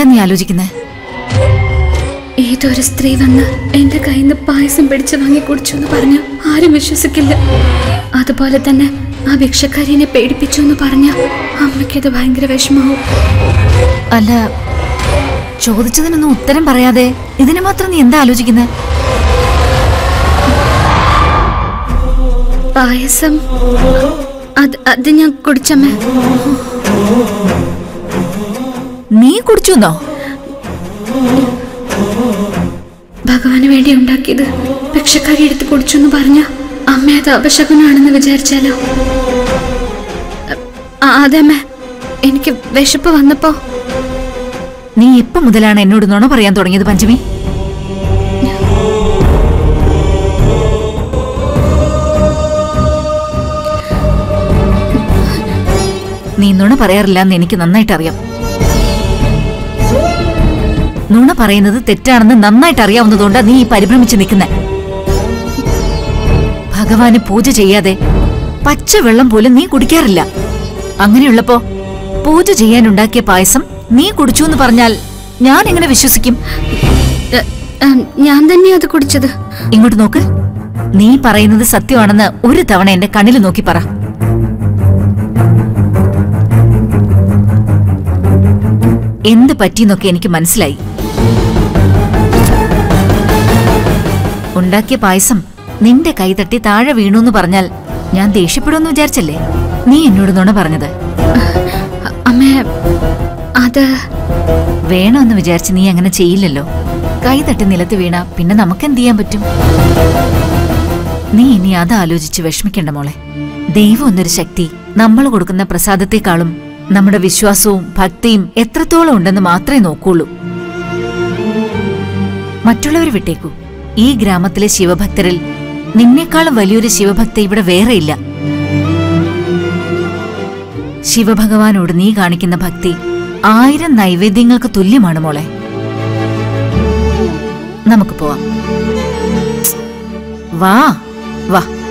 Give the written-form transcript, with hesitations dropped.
നീ ആലോചിക്കുന്നേ? ഏതൊരു സ്ത്രീ വന്ന് എന്റെ കയ്യിൽ നിന്ന് പായസം പിടിച്ചു വാങ്ങി കുടിച്ചു എന്ന് പറഞ്ഞ ആരും വിശ്വസിക്കില്ല. അതുപോലെ തന്നെ ആ ഭിക്ഷക്കാരിനെ പേടിപ്പിച്ചു എന്ന് പറഞ്ഞ അമ്മയ്ക്കത് ഭയങ്കര വിഷമാവും. അല്ല, ചോദിച്ചതിനൊന്നും ഉത്തരം പറയാതെ ഇതിനെ മാത്രം നീ എന്താ ആലോചിക്കുന്നേ? പായസം അത് ഞാൻ കുടിച്ചമ്മ. നീ കുടിച്ചോ? ഭഗവാന് വേണ്ടി ഉണ്ടാക്കിയത് ഭിക്ഷക്കാരി എടുത്ത് കുടിച്ചു എന്ന് പറഞ്ഞ അമ്മ അത് അപശകുനാണെന്ന് വിചാരിച്ചാലോ? അതമ്മ, എനിക്ക് വിശപ്പ് വന്നപ്പോ. നീ എപ്പോ മുതലാണ് എന്നോട് നുണ പറയാൻ തുടങ്ങിയത് പഞ്ചമി? നീ നുണ പറയാറില്ല എന്ന് എനിക്ക് നന്നായിട്ട് അറിയാം. നുണ പറയുന്നത് തെറ്റാണെന്ന് നന്നായിട്ട് അറിയാവുന്നതുകൊണ്ടാ നീ ഈ പരിഭ്രമിച്ച് നിൽക്കുന്നെ. ഭഗവാന് പൂജ ചെയ്യാതെ പച്ചവെള്ളം പോലും നീ കുടിക്കാറില്ല. അങ്ങനെയുള്ളപ്പോ പൂജ ചെയ്യാനുണ്ടാക്കിയ പായസം നീ കുടിച്ചു എന്ന് പറഞ്ഞാൽ ഞാൻ എങ്ങനെ വിശ്വസിക്കും? ഞാൻ തന്നെയാ അത് കുടിച്ചത്. ഇങ്ങോട്ട് നോക്ക്. നീ പറയുന്നത് സത്യമാണെന്ന് ഒരു തവണ എന്റെ കണ്ണിൽ നോക്കി പറ. എന്ത് പറ്റിയെന്നൊക്കെ എനിക്ക് മനസ്സിലായി. ഉണ്ടാക്കിയ പായസം നിന്റെ കൈ തട്ടി താഴെ വീണു എന്ന് പറഞ്ഞാൽ ഞാൻ ദേഷ്യപ്പെടുമെന്ന് വിചാരിച്ചല്ലേ നീ എന്നോട് നുണ പറഞ്ഞത്? അമ്മേ, അത് വേണമെന്ന് വിചാരിച്ച് നീ അങ്ങനെ ചെയ്യില്ലല്ലോ. കൈ തട്ടി നിലത്ത് വീണ പിന്നെ നമുക്ക് എന്ത് ചെയ്യാൻ പറ്റും? നീ ഇനി അത് ആലോചിച്ച് വിഷമിക്കണ്ട മോളെ. ദൈവം എന്നൊരു ശക്തി നമ്മൾ കൊടുക്കുന്ന പ്രസാദത്തെക്കാളും നമ്മുടെ വിശ്വാസവും ഭക്തിയും എത്രത്തോളം ഉണ്ടെന്ന് മാത്രമേ നോക്കുള്ളൂ. മറ്റുള്ളവർ വിട്ടേക്കൂ. ഈ ഗ്രാമത്തിലെ ശിവഭക്തരിൽ നിന്നേക്കാളും വലിയൊരു ശിവഭക്ത ഇവിടെ വേറെയില്ല. ശിവഭഗവാനോട് നീ കാണിക്കുന്ന ഭക്തി 1000 നൈവേദ്യങ്ങൾക്ക് തുല്യമാണ് മോളെ. നമുക്ക് പോവാം. വാ വാ.